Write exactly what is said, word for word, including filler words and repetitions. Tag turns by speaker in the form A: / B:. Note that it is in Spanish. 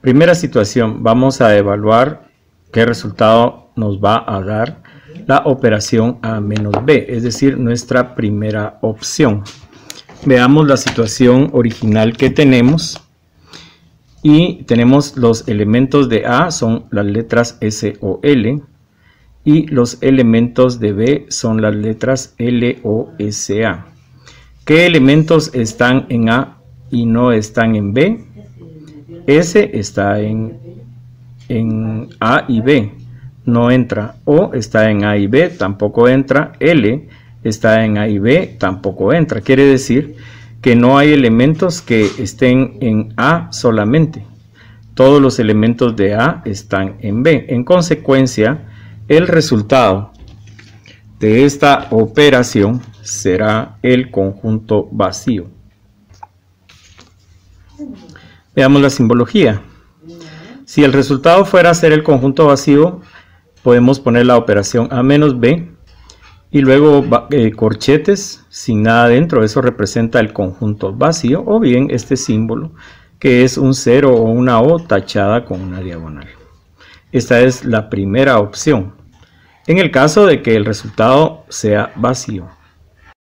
A: Primera situación, vamos a evaluar qué resultado nos va a dar la operación A menos B, es decir, nuestra primera opción. Veamos la situación original que tenemos. Y tenemos los elementos de A, son las letras S o L. Y los elementos de B son las letras L o S A. ¿Qué elementos están en A y no están en B? S está en, en A y B, no entra. O está en A y B, tampoco entra. L está en A y B, tampoco entra. Quiere decir que no hay elementos que estén en A solamente. Todos los elementos de A están en B. En consecuencia, el resultado de esta operación será el conjunto vacío. Veamos la simbología. Si el resultado fuera a ser el conjunto vacío, podemos poner la operación A menos B y luego eh, corchetes sin nada dentro. Eso representa el conjunto vacío, o bien este símbolo que es un cero o una O tachada con una diagonal. Esta es la primera opción, en el caso de que el resultado sea vacío.